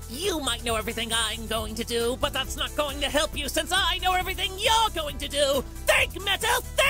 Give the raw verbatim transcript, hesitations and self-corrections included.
You might know everything I'm going to do, but that's not going to help you since I know everything you're going to do! Think, Metal, think!